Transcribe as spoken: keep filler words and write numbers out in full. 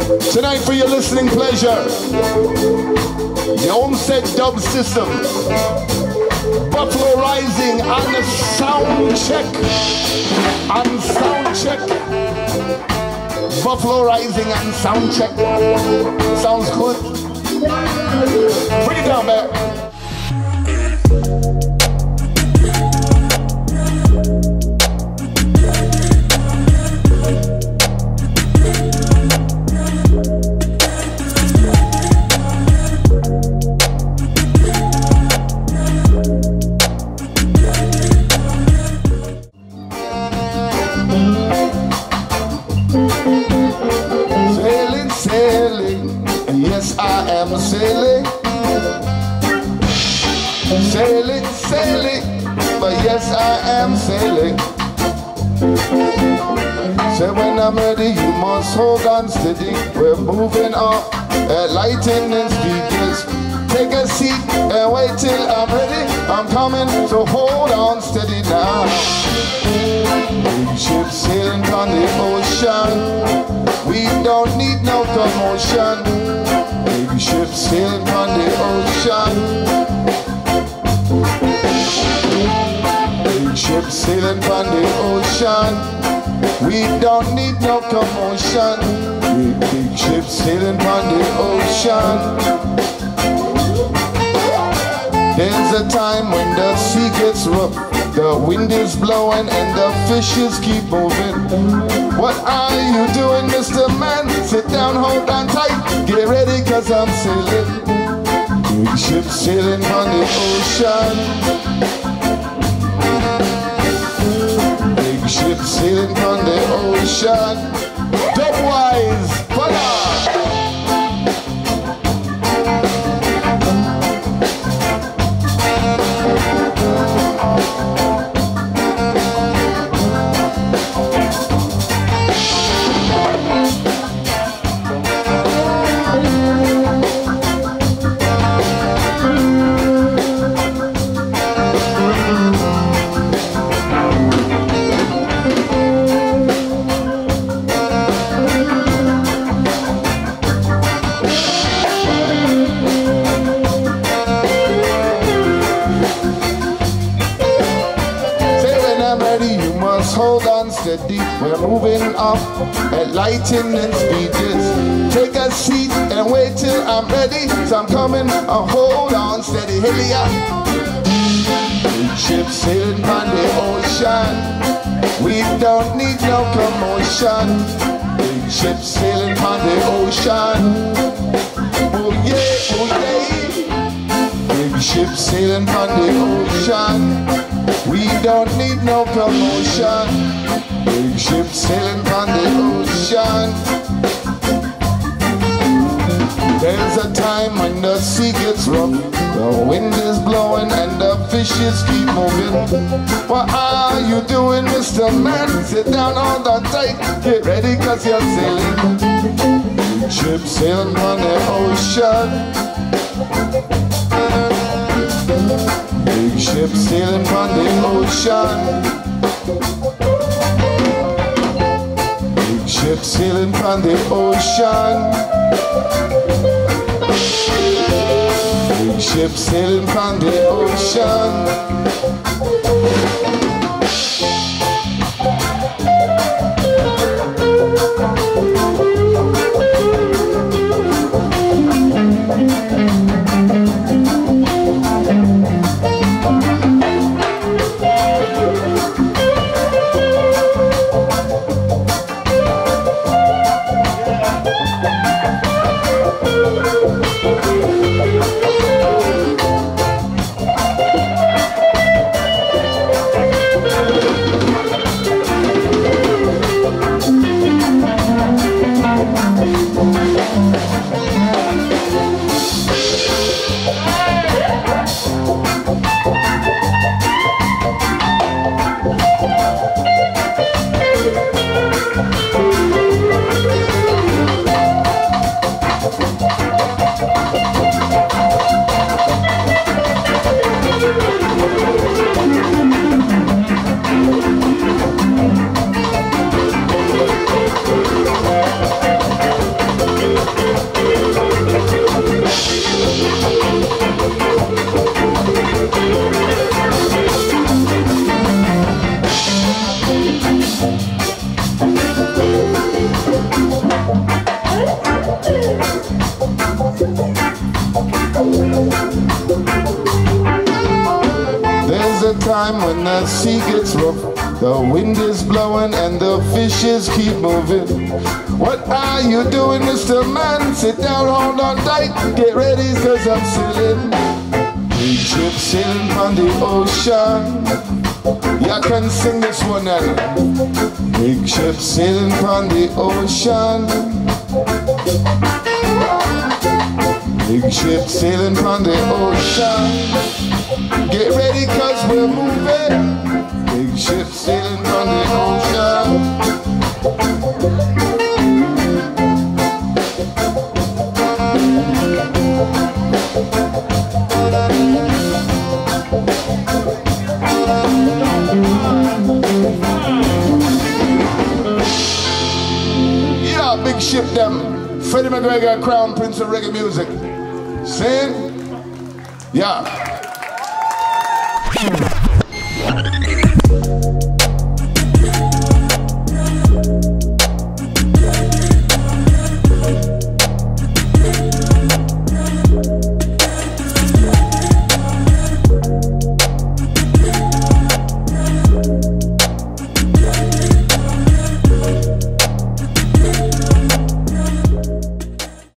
Tonight for your listening pleasure, the Olmsted Dub System, Buffalo Rising on the sound check, on sound check, Buffalo Rising on sound check. Sounds good. Bring it down, man. Sailing, sailing, yes I am sailing. Sailing, sailing, but yes I am sailing. Say when I'm ready you must hold on steady. We're moving up at lightning speed. Just take a seat and wait till I'm ready. I'm coming, so hold on steady now. Big ship sailing on the ocean, we don't need no commotion. Big ship sailing on the ocean, big ship sailing on the ocean, we don't need no commotion. Big, big ship sailing on the ocean. There's a time when the sea gets rough, the wind is blowing and the fishes keep moving. What are you doing, Mister Man? Sit down, hold on tight, get ready cause I'm sailing. Big ship sailing on the ocean, big ship sailing on the ocean. Dubwise, voila! Hold on steady, we're moving up at lightning speed. Just take a seat and wait till I'm ready. So I'm coming, uh, hold on steady, hey ya. Big ship sailing on the ocean, we don't need no commotion. Big ship sailing on the ocean, oh yeah, oh yeah. Big ship sailing on the ocean, we don't need no commotion. Big ship sailing on the ocean. There's a time when the sea gets rough, the wind is blowing and the fishes keep moving. What are you doing, Mister Man? Sit down, hold on tight, get ready cause you're sailing. Big ship sailing on the ocean, big ship sailing on the ocean, big ship sailing on the ocean, big ship sailing on the ocean. time when the sea gets rough, the wind is blowing and the fishes keep moving. What are you doing, Mister Man? Sit down, hold on tight, get ready, cause I'm sailing. Big ship sailing on the ocean. Yeah, I can sing this one now. Big ship sailing on the ocean. Big ship sailing on the ocean. Get ready cause we're moving. Big ship sailing on the ocean. Yeah, big ship them. Freddie McGregor, Crown Prince of Reggae Music. Sing? Yeah.